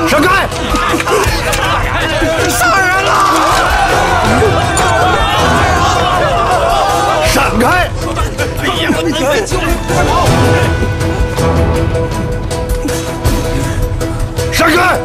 闪开！杀人了！闪开！哎呀，你快救我！快跑！闪开！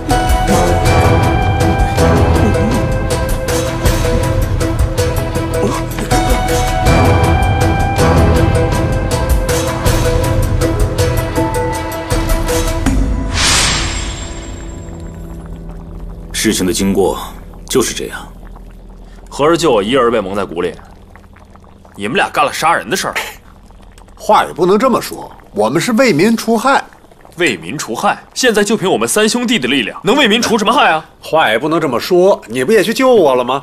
事情的经过就是这样。 合着就我一人被蒙在鼓里，你们俩干了杀人的事儿。 话也不能这么说，我们是为民除害。 为民除害？现在就凭我们三兄弟的力量，能为民除什么害啊？ 话也不能这么说，你不也去救我了吗？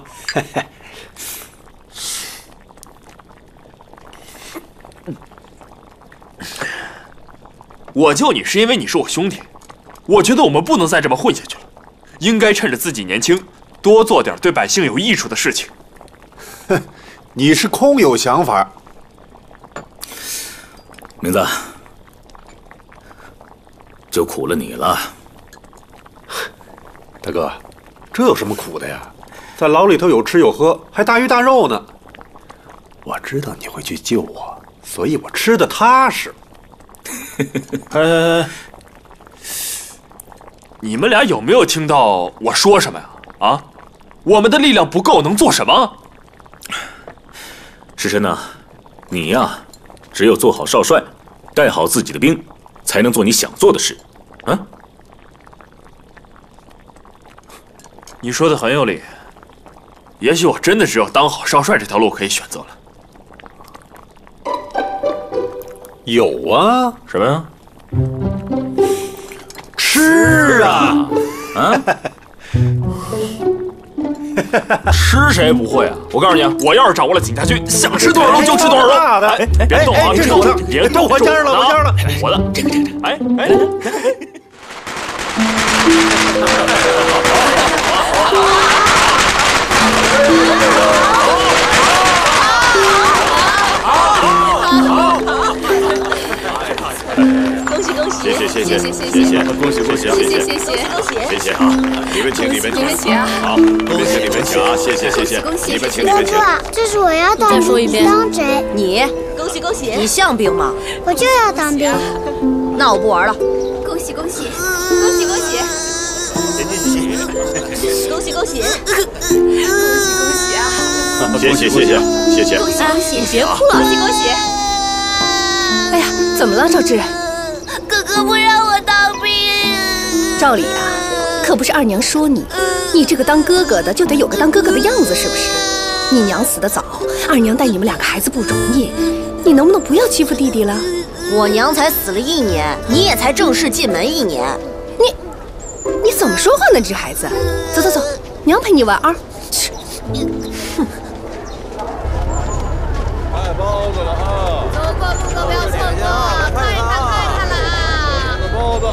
我救你是因为你是我兄弟，我觉得我们不能再这么混下去了。应该趁着自己年轻，多做点对百姓有益处的事情。 哼，你是空有想法。 明子，就苦了你了。 大哥，这有什么苦的呀？在牢里头有吃有喝，还大鱼大肉呢。我知道你会去救我，所以我吃的踏实。 你们俩有没有听到我说什么呀？啊，我们的力量不够，能做什么？ 世琛呐，你呀，只有做好少帅，带好自己的兵，才能做你想做的事。啊？ 你说的很有理。也许我真的只有当好少帅这条路可以选择了。 有啊， 什么呀？ 吃啊！ 啊？ 吃谁不会啊？我告诉你啊，我要是掌握了景家军，想吃多少肉就吃多少肉。哎，别动啊！别动！别动！ 我家了，我家了！ 我的，这个。哎。 恭喜！ 谢谢！恭喜！谢谢啊！里面请！好，里面请啊！谢谢！里面请！ 哥哥，这是我要当兵， 再说一遍， 当谁？ 你恭喜！你像兵吗？ 我就要当兵。 那我不玩了。 恭喜！ 谢谢！ 啊！ 谢谢！ 恭喜！你别哭了，恭喜！哎呀，怎么了，赵志？ 哥哥不让我当兵。 照理啊，可不是二娘说你，你这个当哥哥的就得有个当哥哥的样子，是不是？你娘死得早，二娘带你们两个孩子不容易，你能不能不要欺负弟弟了？ 我娘才死了1年，你也才正式进门1年， 你怎么说话呢？这孩子，走，娘陪你玩啊！ 卖包子了啊！ 走过路过不要错过，快看了啊！ 包子，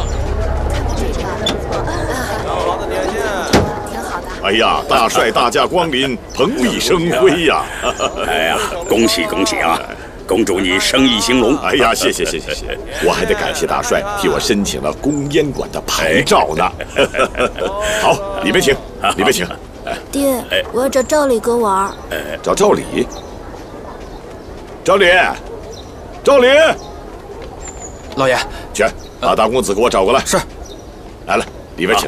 上好的点心， 挺好的。 哎呀，大帅大驾光临，蓬荜生辉呀！ 哎呀，恭喜啊！恭祝你生意兴隆！ 哎呀，谢谢！我还得感谢大帅替我申请了供烟馆的牌照呢。好，里面请。 爹，我要找赵礼哥玩。 找赵礼。赵礼， 老爷， 去把大公子给我找过来。 是。 来，里边请。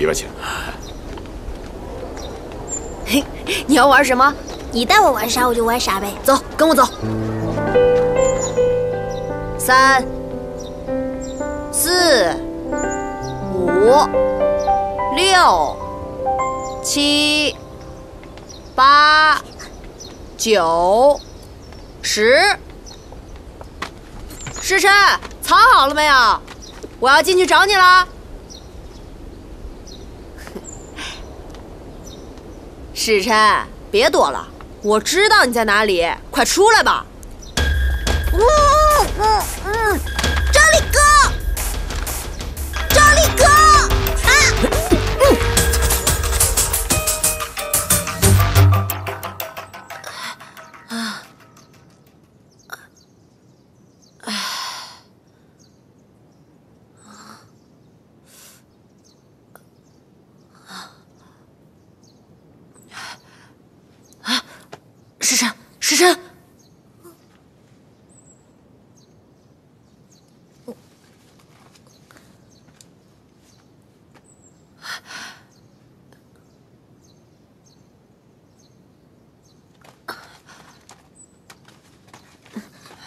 嘿，你要玩什么？ 你带我玩啥我就玩啥呗。 走，跟我走。3、4、5、6、7、8、9、10。世琛，藏好了没有？我要进去找你了。世琛，别躲了，我知道你在哪里，快出来吧！ 赵礼哥，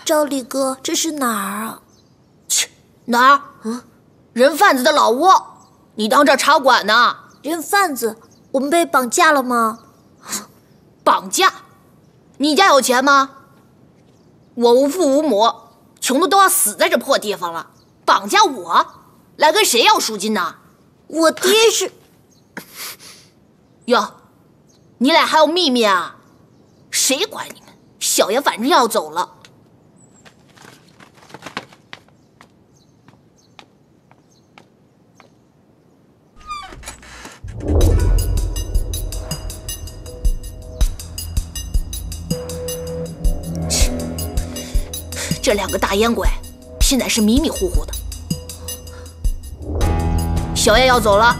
赵李哥，这是哪儿啊？ 切，哪儿？人贩子的老窝，你当这茶馆呢？ 人贩子，我们被绑架了吗？ 绑架？你家有钱吗？我无父无母，穷的都要死在这破地方了，绑架我，来跟谁要赎金呢？ 我爹是…… 哟，你俩还有秘密啊？谁管你们？小爷反正要走了。这两个大烟鬼，现在是迷迷糊糊的。小爷要走了。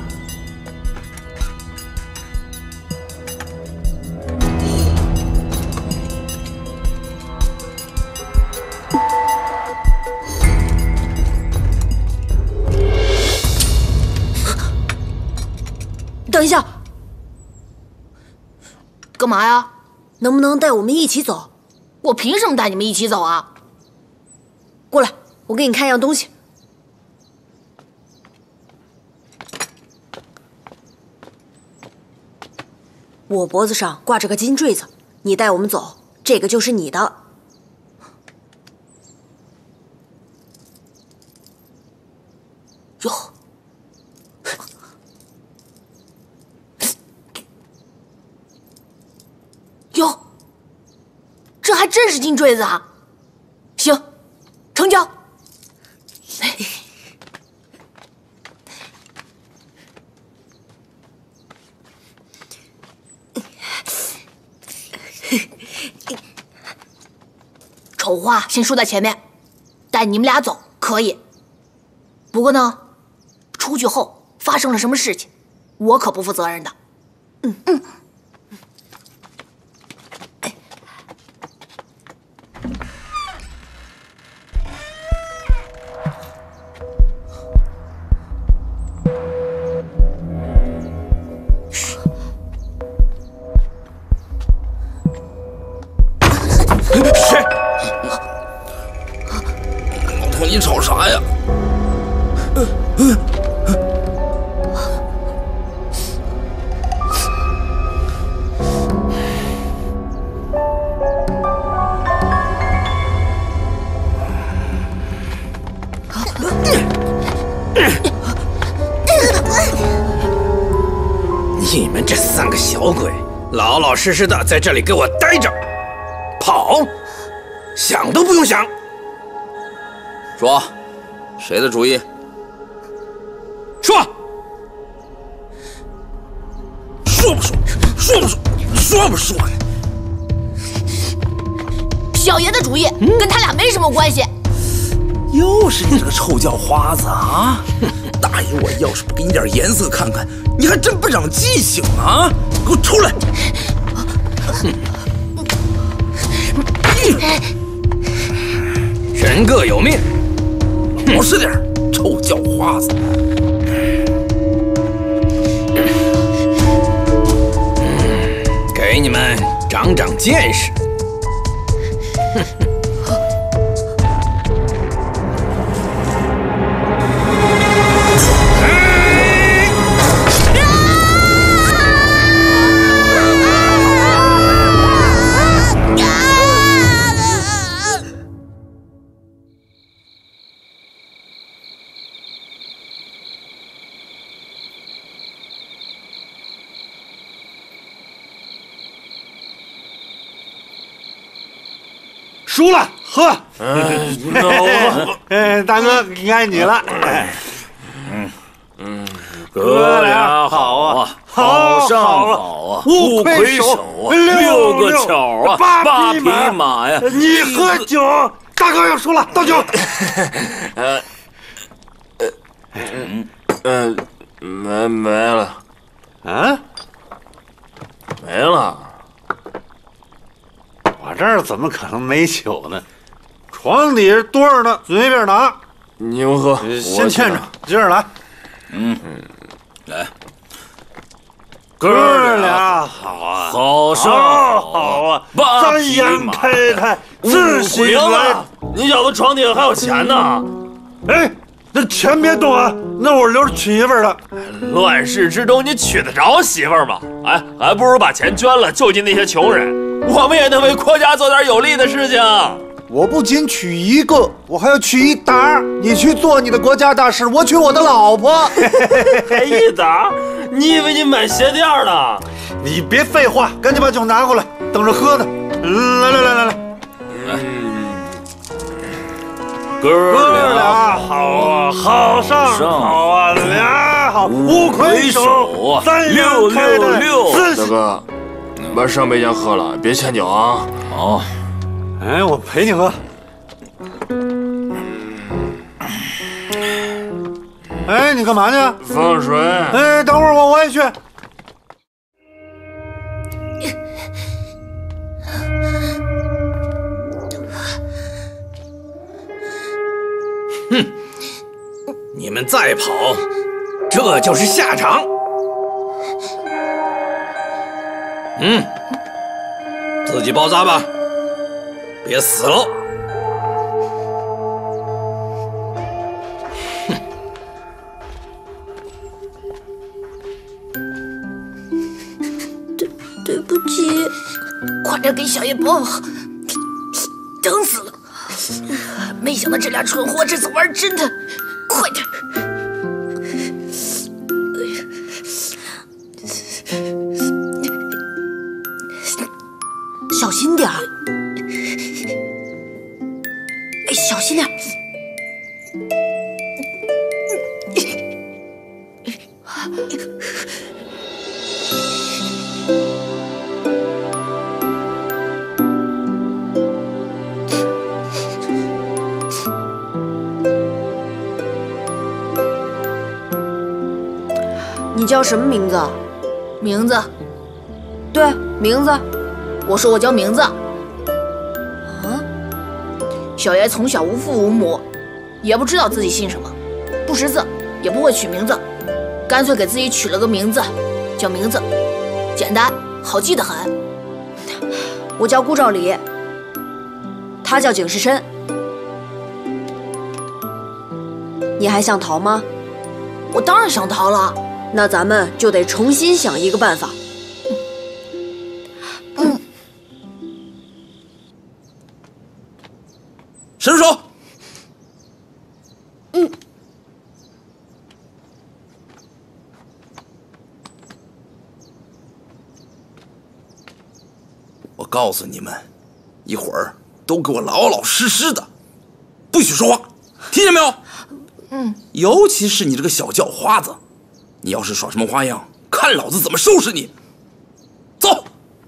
等一下， 干嘛呀？ 能不能带我们一起走？ 我凭什么带你们一起走啊？ 过来，我给你看样东西。我脖子上挂着个金坠子，你带我们走，这个就是你的。 哟，哟，这还真是金坠子啊！行，成交。丑话先说在前面，带你们俩走可以。不过呢，出去后发生了什么事情，我可不负责任的。 谁？老头，你吵啥呀？ 你们这三个小鬼，老老实实的在这里给我待着，跑，想都不用想。 说，谁的主意？ 说， 说不说？说不说？说不说呀？ 小爷的主意跟他俩没什么关系。 又是你这个臭叫花子啊！大爷，我要是不给你点颜色看看，你还真不长记性啊！给我出来！ 人各有命， 老实点，臭叫花子！ 给你们长长见识。 输了，喝。大哥，该你了。 哥俩好啊，好上好啊，五魁首啊，六个巧啊，八匹马呀。 你喝酒，大哥要输了，倒酒。 没了。 啊？ 没了。 我这儿怎么可能没酒呢？床底下多着呢，随便拿。 你们喝， 先欠着，接着来。 来。 哥俩好啊，好上好啊， 咱严太太自信来。 你小子床底下还有钱呢？ 哎，那钱别动啊，那我留着娶媳妇了。 乱世之中，你娶得着媳妇吗？哎，还不如把钱捐了，救济那些穷人，我们也能为国家做点有利的事情。 我不仅娶一个，我还要娶一打。你去做你的国家大事，我娶我的老婆。 还一打？你以为你买鞋垫呢？ 你别废话，赶紧把酒拿过来，等着喝呢。来， 哥俩好啊，好上好啊，俩好，五魁首，三阳开泰， 大哥，把上杯先喝了，别欠酒啊。 好。 哎，我陪你喝。哎，你干嘛去？ 放水。 哎，等会儿我也去。 哼，你们再跑，这就是下场。自己包扎吧。别死了！ 对不起， 快点给小叶包好，疼死了！没想到这俩蠢货这次玩真的，快点！小心点儿。小心点！ 你叫什么名字？ 名字？ 对，名字。 我说我叫名字。小爷从小无父无母，也不知道自己姓什么，不识字，也不会取名字，干脆给自己取了个名字，叫名字，简单好记得很。 我叫顾兆礼，他叫景世琛。你还想逃吗？ 我当然想逃了。 那咱们就得重新想一个办法。 伸手。我告诉你们，一会儿都给我老老实实的，不许说话，听见没有？尤其是你这个小叫花子，你要是耍什么花样，看老子怎么收拾你！走。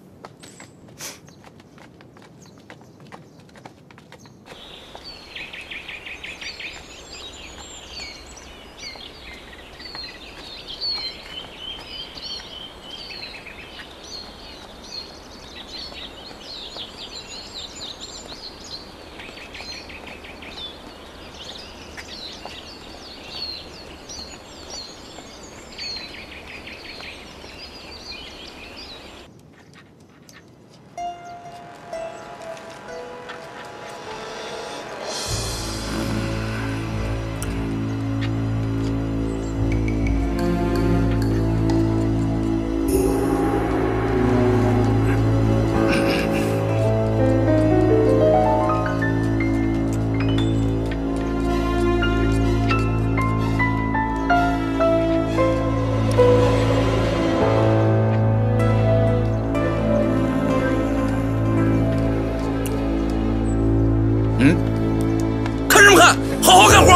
看什么看？好好干活！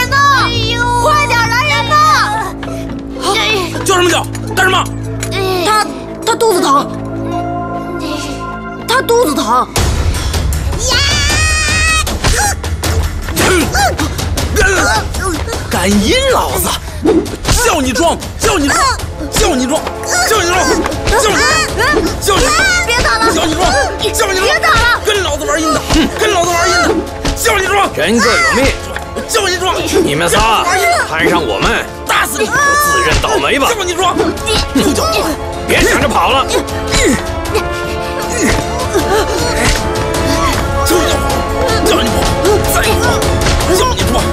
他他肚子疼，他肚子疼。 敢阴老子！叫你装，叫你装，叫你装，叫你装，叫你装，叫你装！ 别打了！ 叫你装，叫你装！ 别打了！ 跟老子玩阴的，跟老子玩阴的！叫你装！ 人各有命， 叫你装！ 你们仨摊上我们， 打死你！ 自认倒霉吧！ 叫你装！ 臭脚，别想着跑了！ 叫你跑！叫你跑！再跑！叫你装！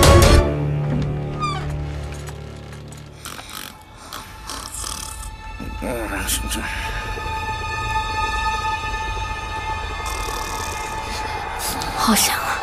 好香啊！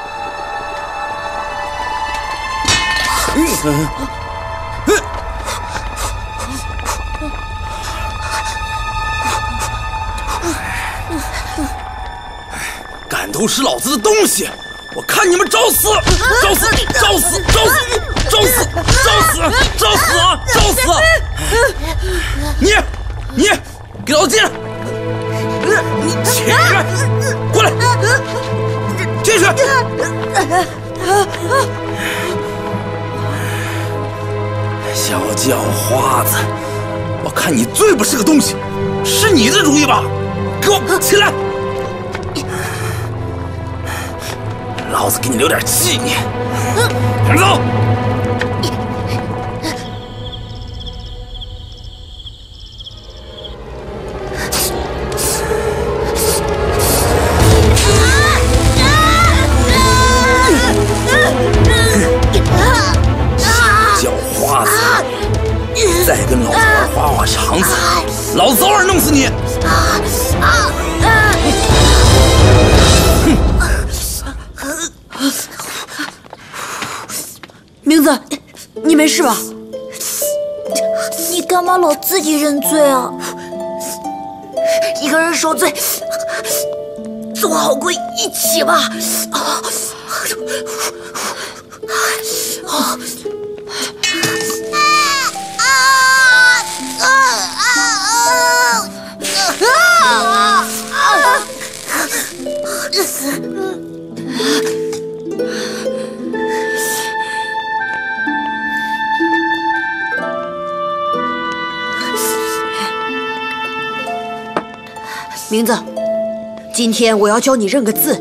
敢偷吃老子的东西，我看你们找死！找死！找死！找死！找死！找死！找死啊！找死！你给老子进来！你起来！过来！进去！小叫花子，我看你最不是个东西，是你的主意吧？给我起来！老子给你留点纪念。跟着走。叫花子，再跟老子玩花花肠子，老子早晚弄死你！ 名字，你没事吧？ 你干嘛老自己认罪啊？ 一个人受罪，总好过一起吧。名字，今天我要教你认个字。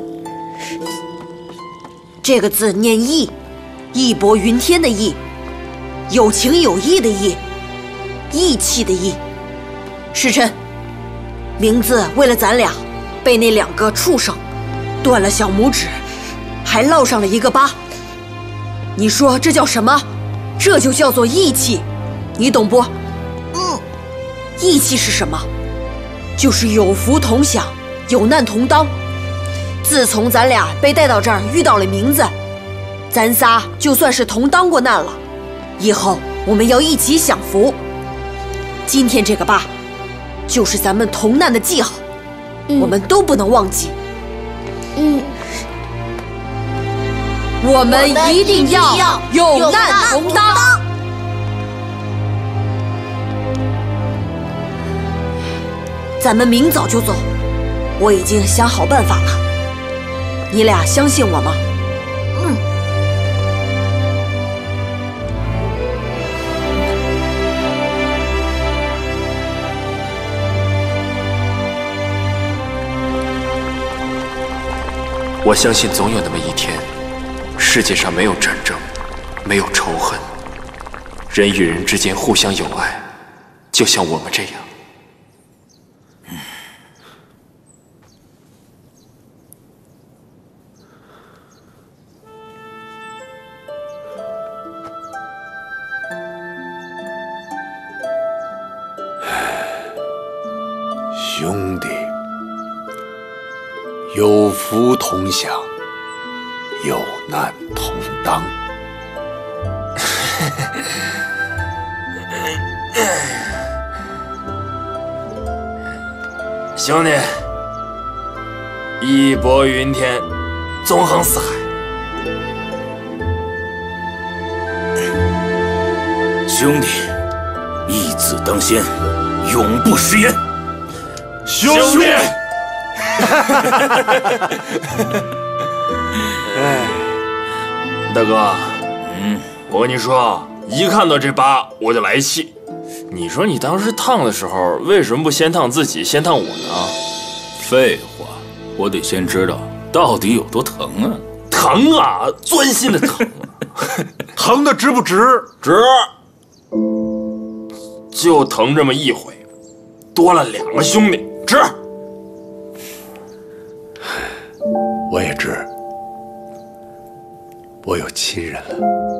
这个字念义，义薄云天的义，有情有义的义，义气的义。时辰，名字为了咱俩，被那2个畜生断了小拇指，还烙上了一个疤。你说这叫什么？这就叫做义气，你懂不？义气是什么？就是有福同享，有难同当。自从咱俩被带到这儿，遇到了名字，咱仨就算是同当过难了。以后我们要一起享福。今天这个疤，就是咱们同难的记号，我们都不能忘记。我们一定要有难同当。咱们明早就走，我已经想好办法了。你俩相信我吗？ 我相信总有那么一天，世界上没有战争，没有仇恨，人与人之间互相友爱，就像我们这样。 兄弟，有福同享，有难同当。 兄弟，义薄云天，纵横四海。 兄弟，义字当先， 永不食言。 兄弟！ 哎，大哥，我跟你说，一看到这疤我就来气。你说你当时烫的时候，为什么不先烫自己，先烫我呢？ 废话，我得先知道到底有多疼啊！ 疼啊，钻心的疼啊！ 疼的值不值？ 值，就疼这么一回，多了2个兄弟，值。 我也值，我有亲人了。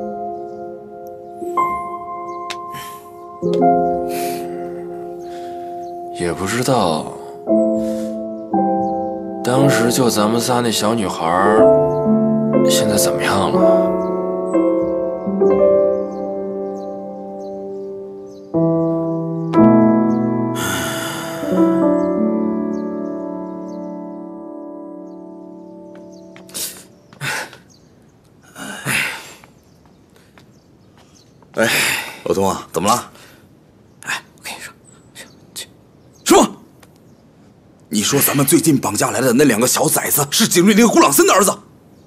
也不知道，当时就咱们仨那小女孩，现在怎么样了？ 哎，老东啊，怎么了？ 哎，我跟你说， 什么？你说咱们最近绑架来的那2个小崽子是景瑞林、胡朗森的儿子？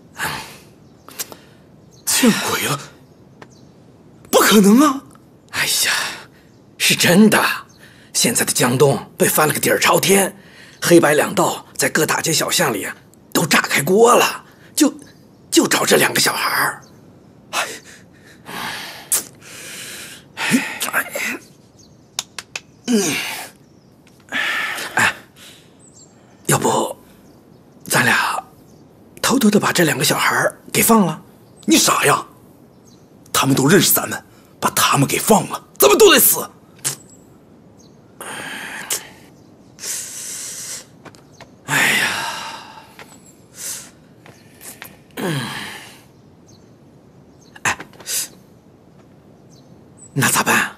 见鬼了！不可能啊！ 哎呀，是真的。现在的江东被翻了个底儿朝天，黑白两道在各大街小巷里都炸开锅了，就找这2个小孩儿。哎，要不咱俩偷偷的把这2个小孩给放了？ 你傻呀！他们都认识咱们，把他们给放了，咱们都得死。 哎呀，哎，那咋办？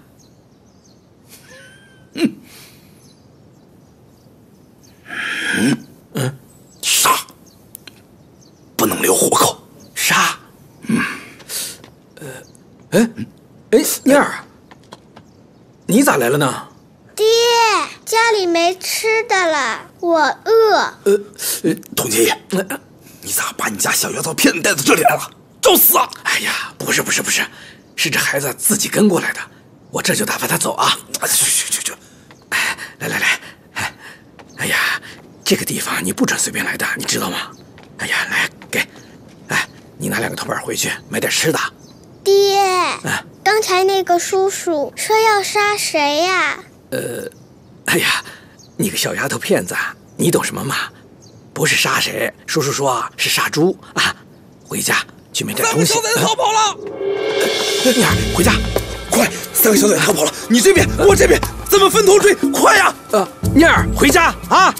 杀，不能留活口。 杀。妮儿，你咋来了呢？ 爹，家里没吃的了，我饿。 童姐爷，你咋把你家小丫头骗子带到这里来了？找死啊！ 哎呀，不是，是这孩子自己跟过来的，我这就打发他走啊！ 去！ 哎，来，哎呀，这个地方你不准随便来的，你知道吗？哎呀，来给，哎，你拿2个铜板回去买点吃的。 爹，刚才那个叔叔说要杀谁呀？ 哎呀，你个小丫头片子，你懂什么嘛？不是杀谁，叔叔说是杀猪啊！回家去买点东西。 3个小崽子逃跑了！ 妮儿，回家， 快！3个小崽子逃跑了，你这边，我这边，咱们分头追，快呀！ 妮儿，回家啊！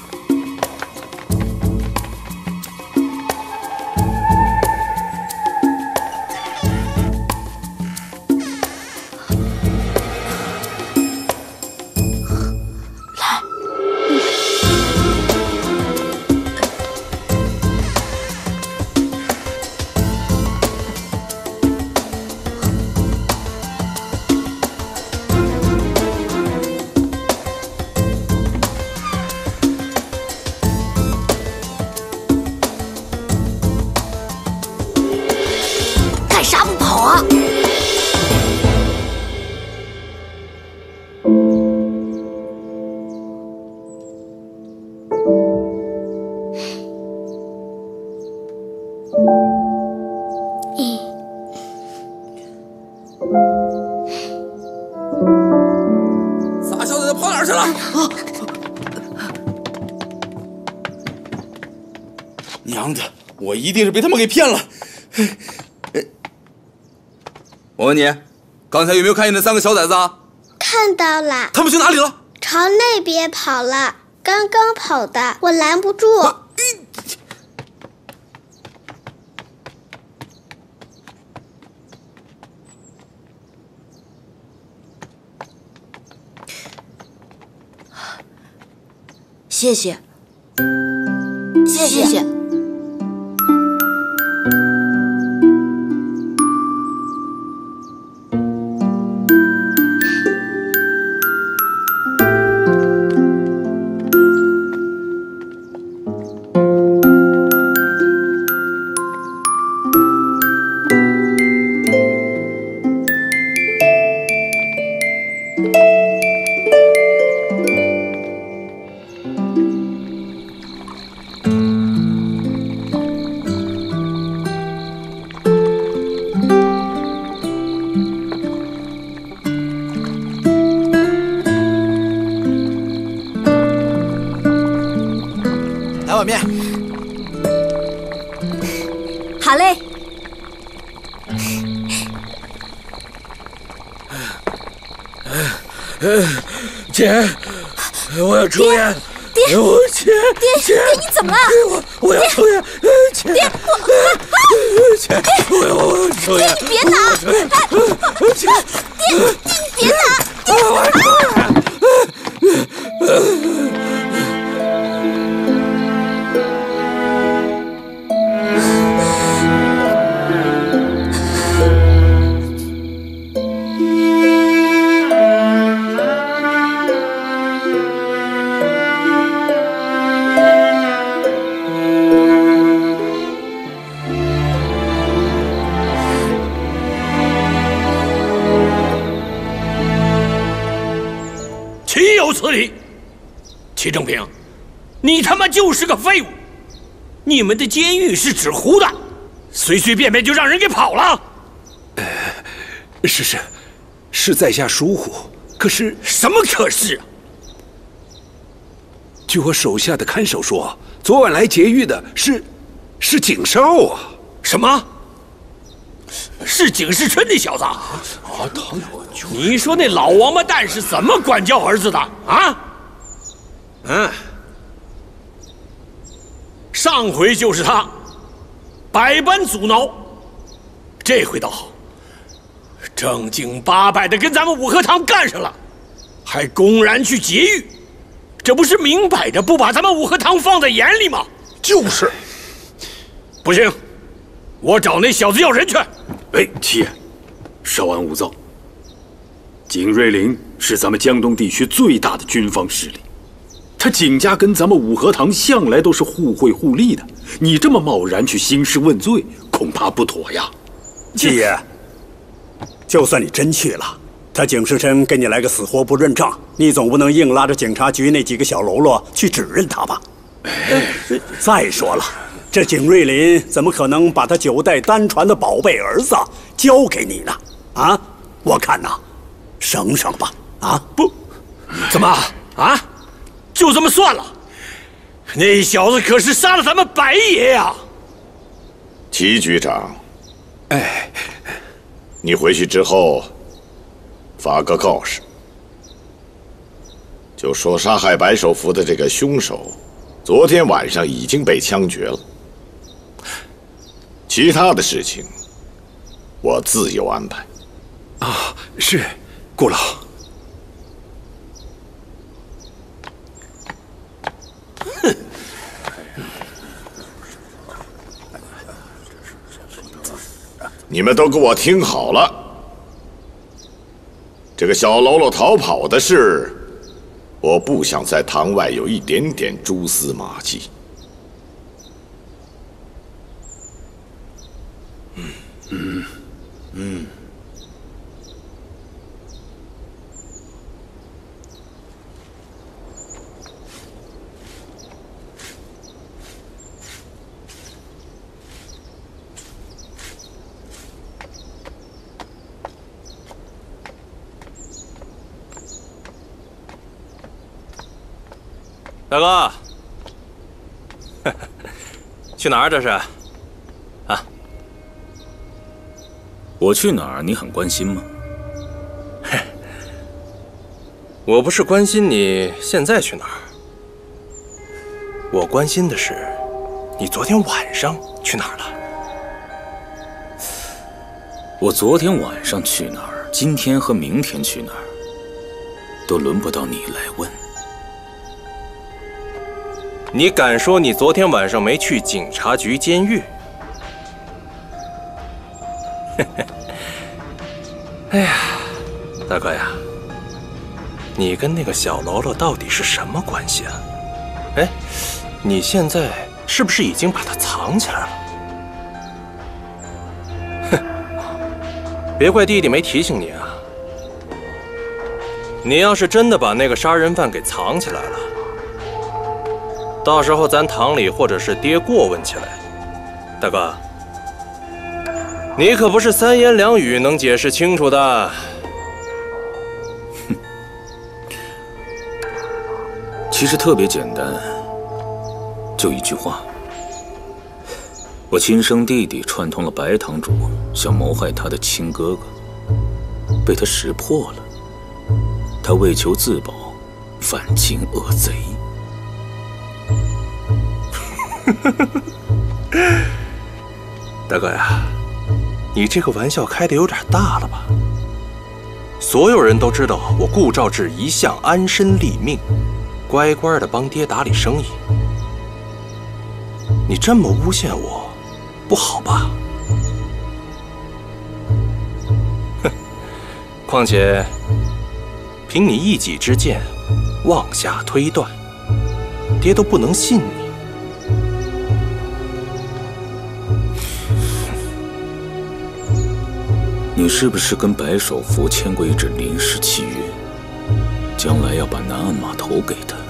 干啥不跑啊？ 仨小崽子跑哪儿去了？娘的，我一定是被他们给骗了。我问你，刚才有没有看见那3个小崽子啊？ 看到了。 他们去哪里了？ 朝那边跑了，刚刚跑的，我拦不住。 谢谢，谢谢。 碗面。 好嘞。 姐，我要抽烟。 爹， 姐， 你怎么了？ 我要抽烟。姐，姐，我要抽烟。 爹，你别拿！ 姐， 爹，你别拿！ 岂有此理！齐正平，你他妈就是个废物！你们的监狱是纸糊的，随随便便就让人给跑了。 是在下疏忽，可是什么可是啊？ 据我手下的看守说，昨晚来劫狱的是景少啊！ 什么？是景世琛那小子？你说那老王八蛋是怎么管教儿子的啊？上回就是他，百般阻挠，这回倒好，正经八百的跟咱们五和堂干上了，还公然去劫狱，这不是明摆着不把咱们五和堂放在眼里吗？ 就是， 不行，我找那小子要人去。 哎，七爷，稍安勿躁。景瑞麟是咱们江东地区最大的军方势力，他景家跟咱们五和堂向来都是互惠互利的。你这么贸然去兴师问罪，恐怕不妥呀。 七爷，就算你真去了，他景世琛跟你来个死活不认账，你总不能硬拉着警察局那几个小喽啰去指认他吧？再说了，这景瑞麟怎么可能把他9代单传的宝贝儿子交给你呢？啊，我看呐，省省吧。啊， 不，怎么啊？就这么算了？那小子可是杀了咱们白爷呀！ 齐局长，你回去之后发个告示，就说杀害白首福的这个凶手，昨天晚上已经被枪决了。其他的事情，我自有安排。 啊，是，顾老。 哼！你们都给我听好了，这个小喽啰逃跑的事，我不想在堂外有一点点蛛丝马迹。 大哥，去哪儿这是？啊？ 我去哪儿，你很关心吗？ 我不是关心你现在去哪儿，我关心的是你昨天晚上去哪儿了。 我昨天晚上去哪儿，今天和明天去哪儿，都轮不到你来问。 你敢说你昨天晚上没去警察局、监狱？哎呀，大哥呀，你跟那个小喽啰到底是什么关系啊？哎，你现在是不是已经把他藏起来了？哼，别怪弟弟没提醒你啊！你要是真的把那个杀人犯给藏起来了，到时候咱堂里或者是爹过问起来，大哥，你可不是3言2语能解释清楚的。 其实特别简单， 就一句话。我亲生弟弟串通了白堂主，想谋害他的亲哥哥，被他识破了。他为求自保，反擒恶贼。 大哥呀，你这个玩笑开得有点大了吧？所有人都知道我顾兆志一向安身立命，乖乖的帮爹打理生意。你这么诬陷我，不好吧？哼，况且凭你一己之见，妄下推断，爹都不能信你。 你是不是跟白首府签过一纸临时契约，将来要把南岸码头给他？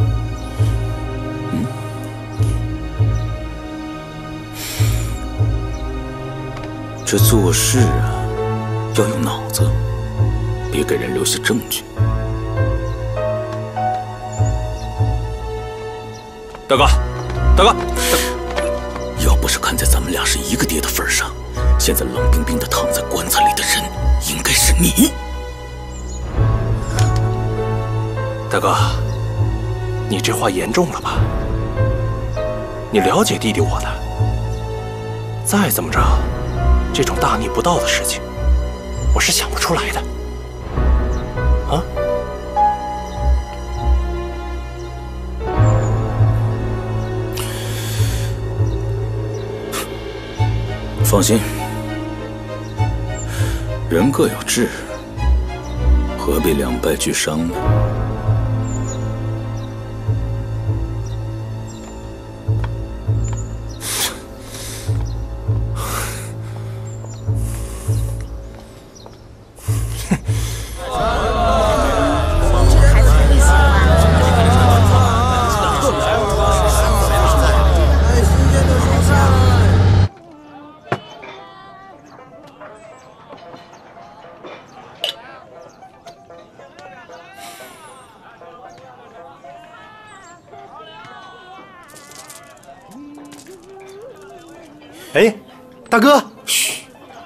这做事啊，要有脑子，别给人留下证据。 大哥，大哥， 要不是看在咱们俩是一个爹的份上，现在冷冰冰的躺在棺材里的人，应该是你。 大哥，你这话严重了吧？你了解弟弟我的，再怎么着，这种大逆不道的事情，我是想不出来的。啊？ 放心，人各有志，何必两败俱伤呢？ 哎，大哥， 嘘。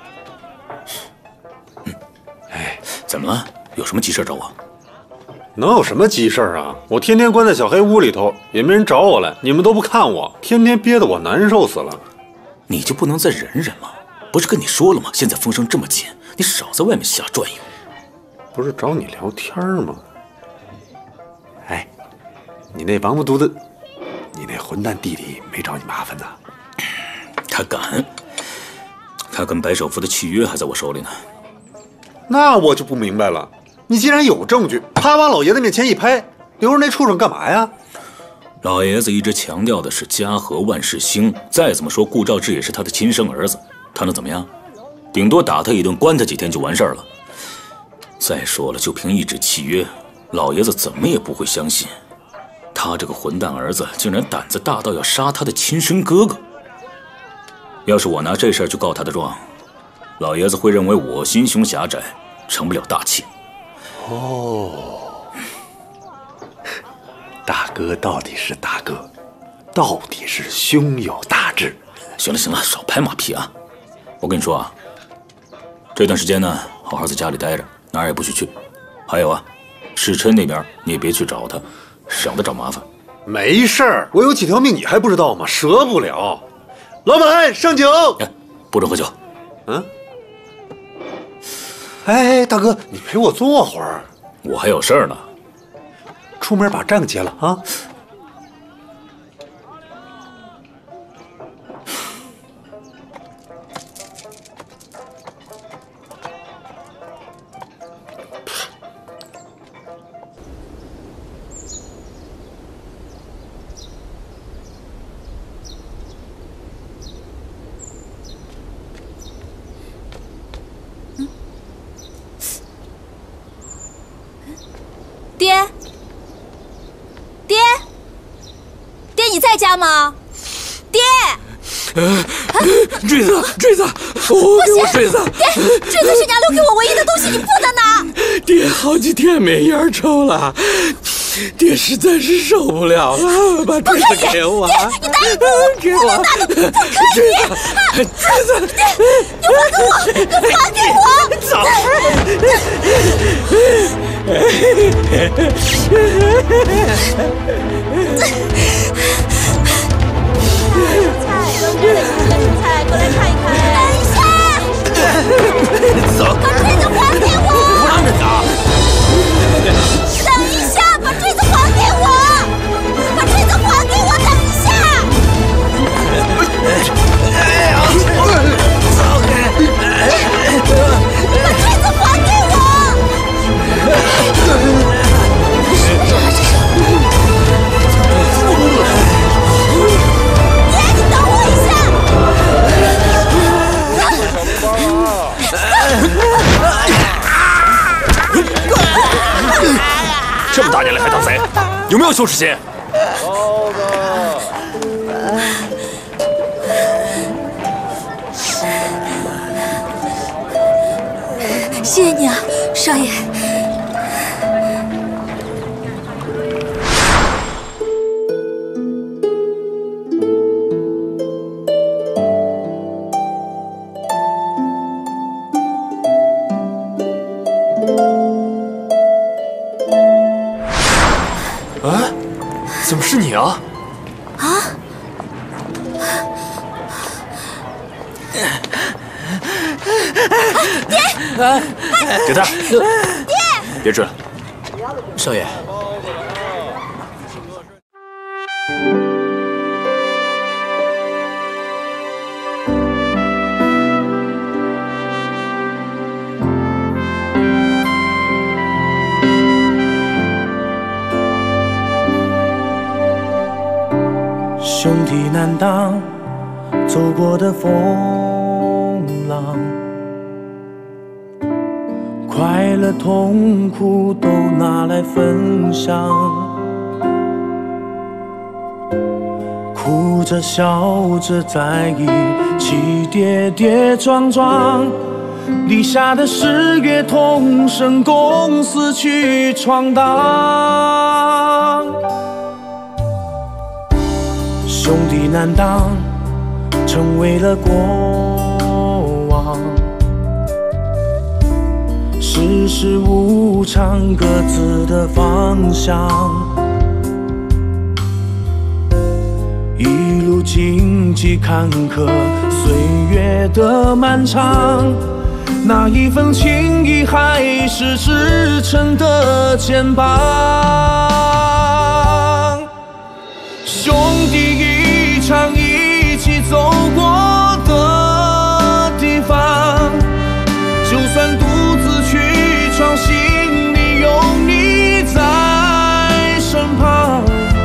哎，怎么了？有什么急事找我？ 能有什么急事啊？我天天关在小黑屋里头，也没人找我来，你们都不看我，天天憋得我难受死了。 你就不能再忍忍吗？不是跟你说了吗？现在风声这么紧，你少在外面瞎转悠。 不是找你聊天吗？哎，你那王八犊子，你那混蛋弟弟没找你麻烦呐？ 他敢，他跟白首府的契约还在我手里呢。 那我就不明白了，你既然有证据，他往老爷子面前一拍，留着那畜生干嘛呀？ 老爷子一直强调的是家和万事兴，再怎么说顾兆志也是他的亲生儿子，他能怎么样？顶多打他一顿，关他几天就完事儿了。再说了，就凭一纸契约，老爷子怎么也不会相信，他这个混蛋儿子竟然胆子大到要杀他的亲生哥哥。要是我拿这事儿去告他的状，老爷子会认为我心胸狭窄，成不了大器。 哦，大哥到底是大哥，到底是胸有大志。 行了行了，少拍马屁啊！我跟你说啊，这段时间呢，好好在家里待着，哪儿也不许去。还有啊，世琛那边你也别去找他，省得找麻烦。 没事儿，我有几条命你还不知道吗？折不了。老板，上酒。 不准喝酒。 嗯。哎，大哥，你陪我坐会儿。 我还有事儿呢。 出门把账结了啊。 爹，你在家吗？爹， 坠子，给我坠子！ 爹，坠子是娘留给我唯一的东西，你不能拿。 爹好几天没烟抽了， 爹实在是受不了了，把坠子给我！ 你答应我， 给我！ 大的不可以！坠子，你还给我！你还给我！ 走！ 菜，过来看一看。等一下！ 走！ 把坠子还给我！ 不让着走！ 等一下，把坠子还给我！把坠子还给我！等一下！ 哎呀！走开！ 把坠子还给我！爹，你等我一下！ 这么大年龄还当贼，有没有羞耻心？ 谢谢你啊，少爷。 啊？怎么是你啊？ 啊！爹！ 给他！ 爹！ 别追了， 少爷。 兄弟难当，走过的风浪，快乐痛苦都拿来分享，哭着笑着在一起跌跌撞撞，立下的誓约同生共死去闯荡。兄弟难当，成为了过往，世事无常，各自的方向，一路荆棘坎坷，岁月的漫长，那一份情谊还是支撑的肩膀。兄弟一场，一起走过的地方，就算独自去闯，心里有你在身旁。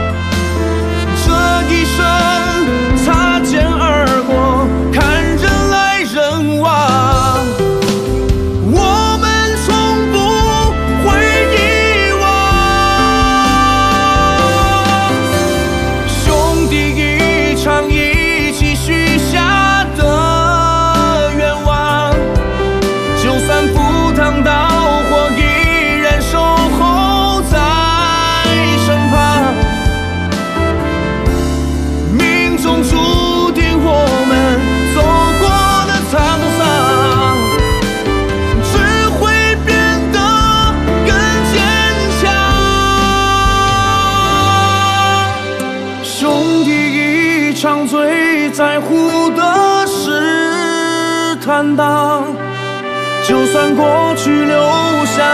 这一生擦肩而过，看人来人往，我们从不会遗忘。兄弟一场，一起许下的愿望，就算赴汤蹈火，依然守候在身旁。命中注定我们走过的沧桑，只会变得更坚强。兄弟一场，最在乎的是坦荡，就算过去留下